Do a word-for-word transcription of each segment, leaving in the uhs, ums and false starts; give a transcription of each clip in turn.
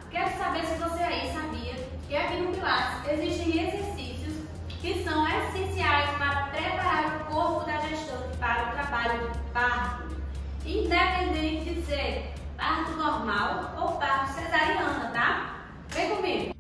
Quero saber se você aí sabia que aqui no Pilates existem exercícios que são essenciais para preparar o corpo da gestante para o trabalho de parto, independente de ser parto normal ou parto cesariana, tá? Vem comigo!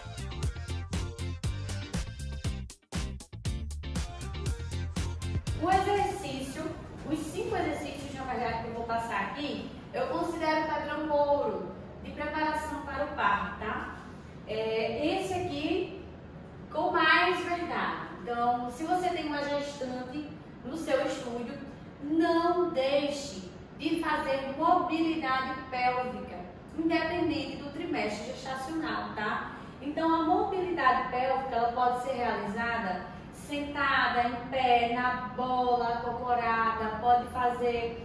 O exercício, os cinco exercícios, na verdade, que eu vou passar aqui, eu considero padrão ouro de preparação para o parto, tá? É, esse aqui com mais verdade. Então, se você tem uma gestante no seu estúdio, não deixe de fazer mobilidade pélvica, independente do trimestre gestacional, tá? Então, a mobilidade pélvica, ela pode ser realizada sentada, em pé, na bola, acocorada, pode fazer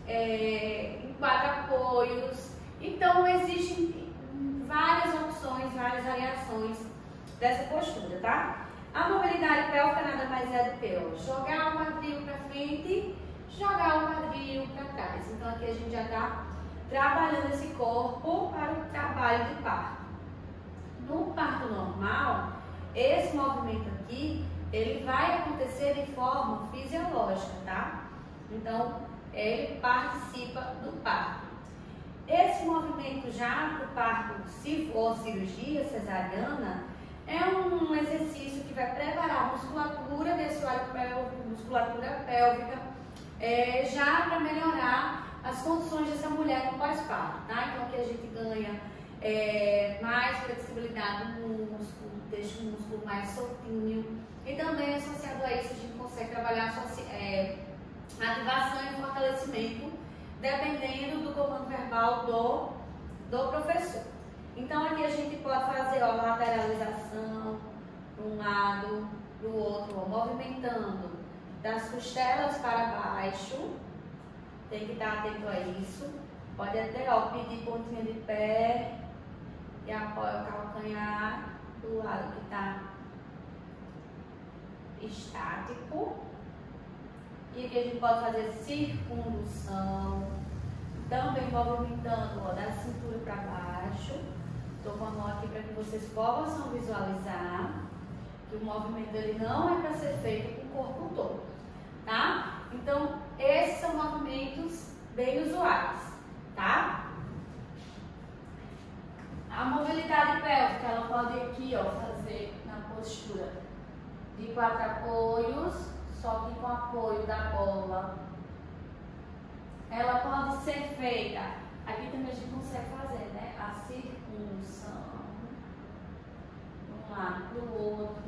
é, em quatro apoios. Então, existem várias opções, várias variações dessa postura, tá? A mobilidade pélvica nada mais é do que ó, jogar o quadril para frente, jogar o quadril para trás. Então, aqui a gente já está trabalhando esse corpo para o trabalho de parto. No parto normal, esse movimento aqui, ele vai acontecer de forma fisiológica, tá? Então, ele participa do parto. Esse movimento já do parto, se for cirurgia cesariana, é um exercício que vai preparar a musculatura desse assoalho pélvico, musculatura pélvica, é, já para melhorar as condições dessa mulher no pós-parto, tá? Então, aqui a gente ganha é, mais flexibilidade no músculo, deixa o músculo mais soltinho. E também, associado a isso, a gente consegue trabalhar é, ativação e fortalecimento, dependendo do comando verbal do, do professor. Então, aqui a gente pode fazer ó, lateralização para um lado, para o outro, ó, movimentando das costelas para baixo. Tem que estar atento a isso. Pode até ó, pedir pontinha de pé e apoia o calcanhar do lado que está estático. E aqui a gente pode fazer circundução, também movimentando ó, da cintura para baixo. Estou com a mão aqui para que vocês possam visualizar que o movimento ele não é para ser feito com o corpo todo, tá? Então, esses são movimentos bem usuais, tá? A mobilidade pélvica, ela pode aqui ó, fazer na postura de quatro apoios, só que com apoio da bola. Ela pode ser feita, aqui também a gente consegue fazer, né? A circundução, de um lado para o outro.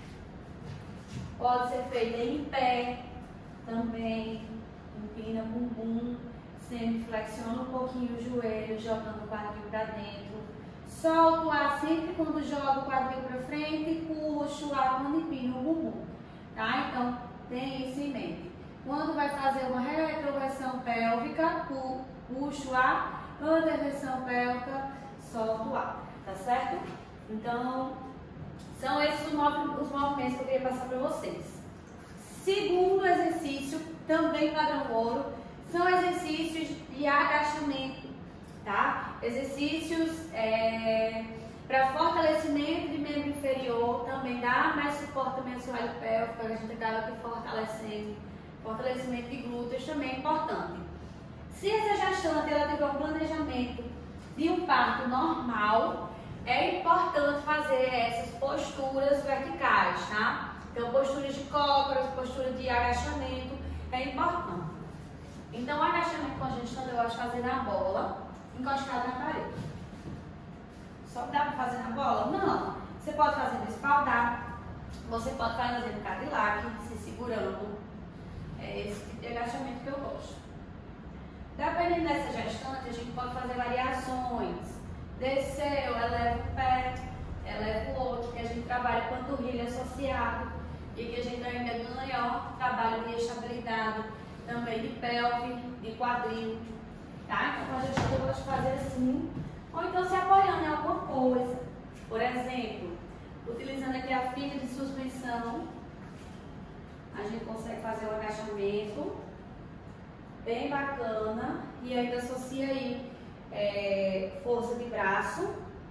Pode ser feita em pé também, empina o bumbum, sempre flexiona um pouquinho o joelho, jogando o quadril para dentro. Solta o ar sempre quando joga o quadril para frente e puxa o ar quando empina o bumbum, tá? Então, tem isso em mente. Quando vai fazer uma retroversão pélvica, puxa o ar, anteversão pélvica, solta o ar, tá certo? Então, são esses os movimentos que eu queria passar para vocês. Segundo exercício, também padrão ouro, são exercícios de agachamento, tá? Exercícios é, para fortalecimento de membro inferior, também dá mais suporte também ao assoalho pélvico, a gente acaba aqui fortalecendo. Fortalecimento de glúteos também é importante. Se essa gestante ela tiver um planejamento de um parto normal, é importante fazer essas posturas verticais, tá? Então, posturas de cócoras, postura de agachamento, é importante. Então, o agachamento com a gestante eu gosto de fazer na bola, encostado na parede. Só dá para fazer na bola? Não. Você pode fazer no espaldar, você pode fazer no Cadillac, se segurando. É esse tipo de agachamento que eu gosto. Dependendo dessa gestante, a gente pode fazer variações. Desceu, eleva o pé, eleva o outro, que a gente trabalha panturrilha associado. E que a gente ainda ganha ó, trabalho de estabilidade, também de pelve, de quadril. Tá? Então, a gestante eu gosto de fazer assim. Ou então se apoiando em alguma coisa. Por exemplo, utilizando aqui a fita de suspensão, a gente consegue fazer o agachamento bem bacana e ainda associa aí é, força de braço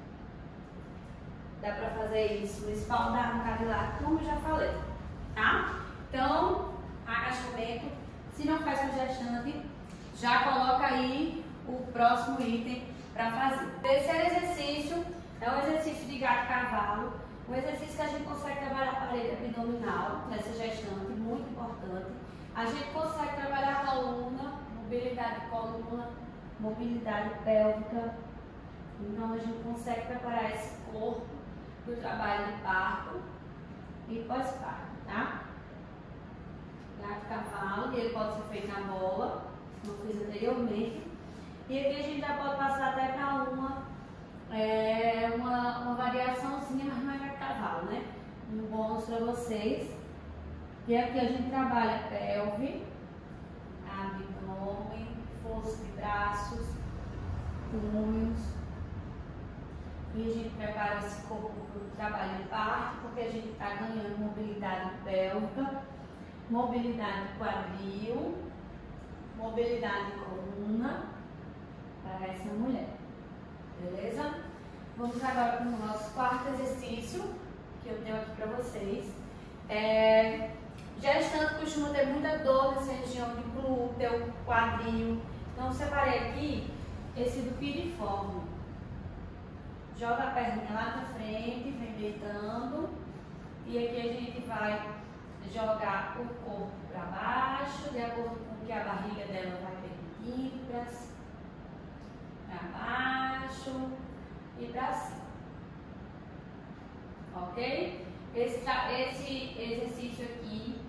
dá pra fazer isso no espaldar, no Cadillac, como eu já falei, tá? Então, agachamento, se não faz com gestante, já coloca aí o próximo item para fazer. O terceiro exercício é o exercício de gato-cavalo, um exercício que a gente consegue trabalhar a parede abdominal nessa gestante, muito importante. A gente consegue trabalhar a coluna, mobilidade de coluna, mobilidade pélvica. Então a gente consegue preparar esse corpo para o trabalho de parto e pós-parto, tá? Gato-cavalo, ele pode ser feito na bola, como eu fiz anteriormente. E aqui a gente já pode passar até para uma, é, uma, uma variaçãozinha, mas não é gato-cavalo, né? Um bônus para vocês. E aqui a gente trabalha pelve, abdômen, força de braços, punhos. E a gente prepara esse corpo para o trabalho de parto, porque a gente está ganhando mobilidade pélvica, mobilidade de quadril, mobilidade de coluna para essa mulher. Beleza? Vamos agora para o nosso quarto exercício, que eu tenho aqui para vocês. É, gestante costuma ter muita dor nessa região de glúteo, quadril. Então, eu separei aqui esse do piriforme. Joga a perninha lá na frente, vem deitando. E aqui a gente vai jogar o corpo para baixo, de acordo com o que a barriga dela vai permitindo, para baixo e para cima. Ok? Esse, esse exercício aqui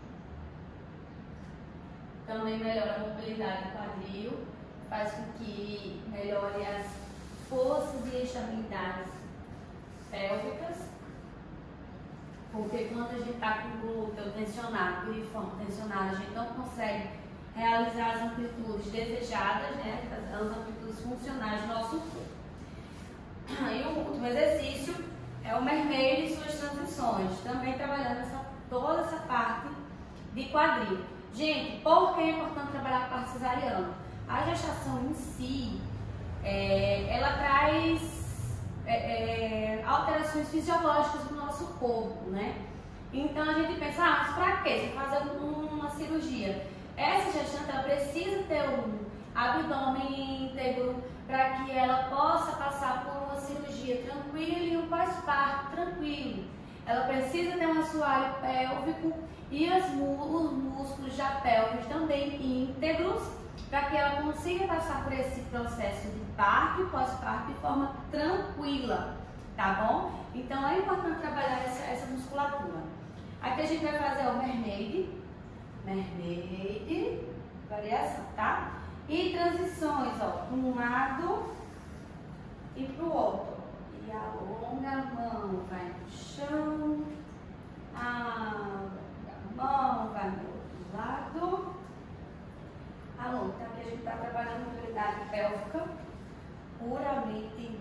também melhora a mobilidade do quadril, faz com que melhore as forças e estabilidades pélvicas, porque quando a gente está com o glúteo tensionado, piriforme tensionado, a gente não consegue realizar as amplitudes desejadas, né, as amplitudes funcionais do nosso corpo. E o último exercício é o mermaid e suas transições, também trabalhando essa, toda essa parte de quadril. Gente, por que é importante trabalhar a parte cesariana? A gestação em si, É, ela traz é, é, alterações fisiológicas do nosso corpo, né? Então a gente pensa, ah, mas pra quê? Você fazer uma cirurgia. Essa gestante, ela precisa ter um abdômen íntegro para que ela possa passar por uma cirurgia tranquila e um pós-parto tranquilo. Ela precisa ter um assoalho pélvico e as, os músculos da pelve também íntegros, para que ela consiga passar por esse processo de parto e pós-parto de forma tranquila, tá bom? Então é importante trabalhar essa, essa musculatura. Aqui a gente vai fazer o mermaid, mermaid, variação, tá? E transições, ó, para um lado e para o outro. E alonga a mão, vai no chão, alonga a mão, vai no outro lado. Alô, então aqui a gente está trabalhando a mobilidade pélvica puramente,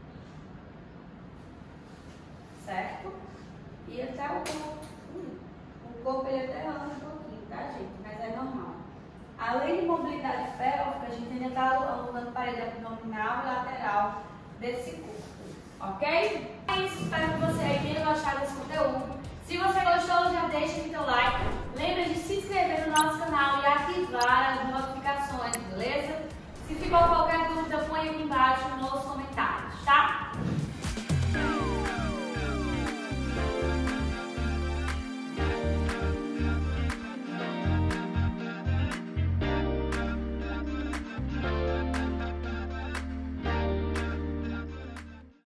certo? E até o corpo, o corpo ele até anda um pouquinho, tá, gente? Mas é normal. Além de mobilidade pélvica, a gente ainda está alongando parede abdominal e lateral desse corpo, ok? É isso, espero que você aí tenha gostado desse conteúdo. Se você gostou, já deixa aqui seu like. Lembra de se inscrever no nosso canal e ativar as notificações, beleza? Se ficou qualquer dúvida, põe aqui embaixo nos comentários, tá?